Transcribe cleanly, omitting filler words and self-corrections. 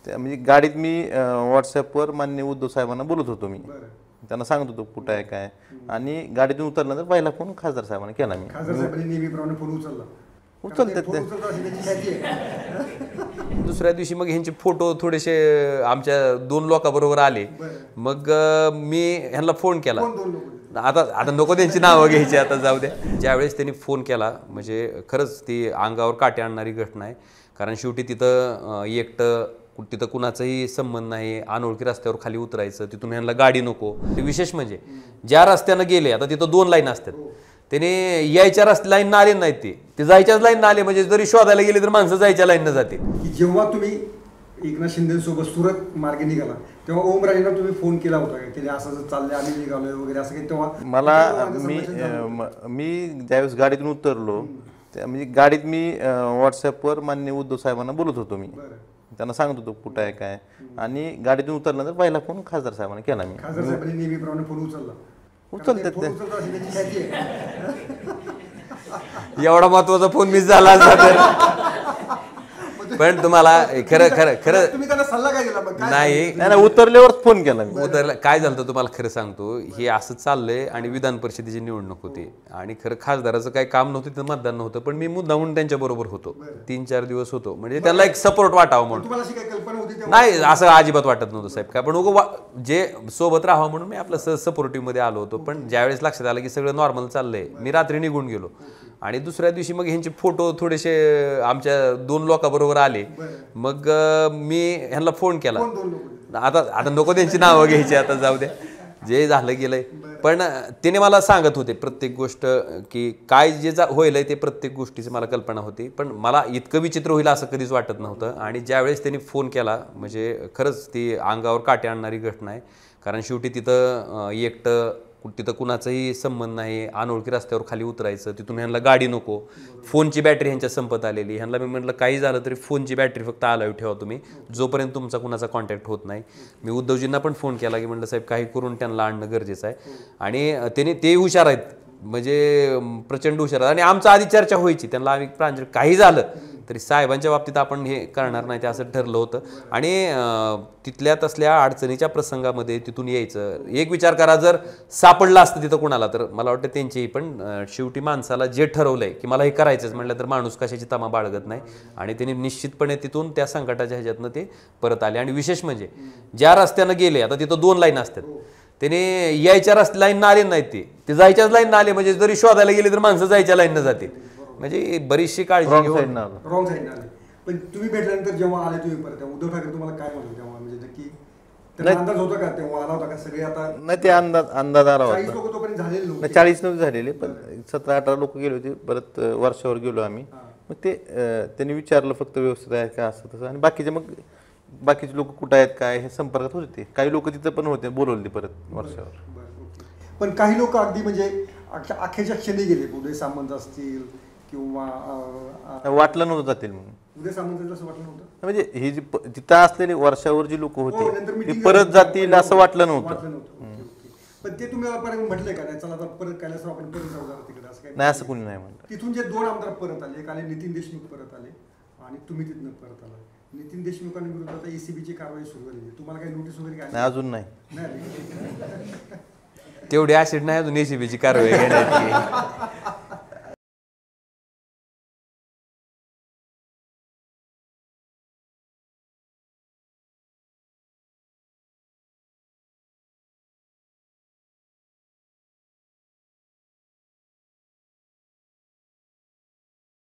म्हणजे गाडीत मी व्हॉट्सअपवर माननीय उद्धव साहेबांना बोलत होतो. मी त्यांना सांगत होतो कुठं आहे काय, आणि गाडीतून उतरल्यानंतर पहिला फोन खासदार साहेबांना केला. मी खासदार साहेबांनी नेहमीप्रमाणे फोन उचलला. दुसऱ्या दिवशी मग ह्यांचे फोटो थोडेसे आमच्या 2 लोकांबरोबर आले. मग मी ह्यांना फोन केला. आता नको त्यांची नावं घ्यायची, आता जाऊ द्या. ज्यावेळेस त्यांनी फोन केला म्हणजे खरंच ती अंगावर काटे आणणारी घटना आहे. कारण शेवटी तिथं एकटं, तिथं कुणाचाही संबंध नाही, अनोळखी रस्त्यावर खाली उतरायचं, तिथून ह्यांना गाडी नको. ते विशेष म्हणजे ज्या रस्त्यानं गेले, आता तिथं 2 लाईन असतात, त्याने यायच्या लाईननं आले नाहीत, ते जायच्याच लाईननं आले. म्हणजे जरी शोधायला गेले तर माणसं जायच्या लाईननं जाते. जेव्हा तुम्ही एकनाथ शिंदेसोबत सुरत मार्गे निघाला तेव्हा ओमराजेंना तुम्ही फोन केला होता का की असं चाललंय आम्ही निघालोय वगैरे असं काही? तेव्हा मला मी ज्यावेळेस गाडीतून उतरलो म्हणजे गाडीत मी व्हॉट्सअपवर माननीय उद्धव साहेबांना बोलत होतो. मी त्यांना सांगत होतो कुठं आहे काय, आणि गाडीतून उतरल्यानंतर पहिला फोन खासदार साहेबांना केला. मी खासदार साहेबांनी नेहमीप्रमाणे फोन उचलला. एवढा महत्वाचा फोन मिस झाला तर. पण तुम्हाला खरं खरं खरं तुम्ही त्यांना सल्ला काय दिला? नाही, उतरल्यावर फोन केला. मी उतरला काय झालं तुम्हाला खरं सांगतो, हे असं चाललंय आणि विधान परिषदेची निवडणूक होती आणि खरं खासदाराचं काही काम नव्हतं, तिथं मतदान नव्हतं, पण मी मुद्दामून त्यांच्या बरोबर होतो. 3-4 दिवस होतो, म्हणजे त्यांना एक सपोर्ट वाटावं म्हणून. नाही, असं अजिबात वाटत नव्हतं साहेब काय, पण जे सोबत राहावं म्हणून मी आपलं सपोर्टिव्ह मध्ये आलो होतो. पण ज्यावेळेस लक्षात आलं की सगळं नॉर्मल चाललंय, मी रात्री निघून गेलो. आणि दुसऱ्या दिवशी मग ह्यांचे फोटो थोडेसे आमच्या 2 लोकांबरोबर आले. मग मी ह्यांना फोन केला. आता नको त्यांची नावं घ्यायची, आता जाऊ द्या, जे झालं गेलंय. पण त्याने मला सांगत होते प्रत्येक गोष्ट की काय जे होईल ते प्रत्येक गोष्टीची मला कल्पना होती. पण मला इतकं विचित्र होईल असं कधीच वाटत नव्हतं. आणि ज्यावेळेस त्यांनी फोन केला म्हणजे खरंच ती अंगावर काटे आणणारी घटना आहे. कारण शेवटी तिथं एकटं, तिथं कुणाचाही संबंध नाही, अनोळखी रस्त्यावर खाली उतरायचं, तिथून ह्यांना गाडी नको. फोनची बॅटरी ह्यांच्या संपत आलेली. ह्यांना मी म्हटलं काही झालं तरी फोनची बॅटरी फक्त अलाव ठेवा तुम्ही, जोपर्यंत तुमचा कुणाचा कॉन्टॅक्ट होत नाही. मी उद्धवजींना पण फोन केला की म्हटलं साहेब काही करून त्यांना आणणं गरजेचं आहे. आणि त्याने ते हुशार आहेत, म्हणजे प्रचंड हुशार आहेत. आणि आमचं आधी चर्चा व्हायची, त्यांना आम्ही प्रांजळ काही झालं तरी साहेबांच्या बाबतीत आपण हे करणार नाही, ते असं ठरलं होतं. आणि तिथल्या तसल्या अडचणीच्या प्रसंगामध्ये तिथून यायचं. एक विचार करा, जर सापडलं असतं तिथं कुणाला तर मला वाटतं त्यांची, पण शेवटी माणसाला जे ठरवलंय की मला हे करायचंच म्हटलं तर माणूस कशाची तमा बाळगत नाही. आणि त्यांनी निश्चितपणे तिथून त्या संकटाच्या ह्याच्यातनं ते परत आले. आणि विशेष म्हणजे ज्या रस्त्यानं गेले, आता तिथं 2 लाईन असतात, त्याने यायच्या लाईननं आले नाहीत, ते जायच्याच लाईननं आले. म्हणजे जरी शोधायला गेले तर माणसं जायच्या लाईननं जाते. म्हणजे बरीचशी काळजी रॉंग साईडनं आले. पण तुम्ही भेटल्यानंतर जेव्हा आले तुम्ही परत, उद्धव ठाकरे तुम्हाला काय म्हणले तेव्हा? म्हणजे नक्की अंदाज होता का तेव्हा आला होता का सगळे? आता नाही, ते अंदाज आला होता. 40 लोक तोपर्यंत झालेले नव्हते. 40 नव्हते झालेले, पण 17-18 लोक गेले होते. परत वर्षावर गेलो आम्ही. मग ते त्यांनी विचारलं फक्त व्यवस्थित आहे का असं तसं. आणि बाकीचे लोक कुठं आहेत काय हे संपर्कात होते. काही लोक तिथं पण होते, बोलवले परत वर्षावर. पण काही लोक अगदी म्हणजे अखेरच्या क्षणी गेले, उदय सामंत असतील किंवा वाटलं नव्हतं जातील म्हणून. उदय सामंत असं वाटलं नव्हतं, म्हणजे ही जी तिथं असलेली वर्षावर जी लोक होते ते परत जातील असं वाटलं नव्हतं. पण ते तुम्ही म्हटलंय का चला आता परत काय आपण परत जाऊ तिकडे, असं नाही, असं कोणी नाही म्हणलं. तिथून जे 2 आमदार परत आले, एक आले नितीन देशमुख परत आले आणि तुम्ही तिथनं परत आला. नितीन देशमुखांनी विरोधात ECBची कारवाई सुरू झाली. तुम्हाला काही नोटीस वगैरे काय? नाही, अजून नाही. तेवढी ऍसिड नाही अजून ECBची कारवाई घेण्याची.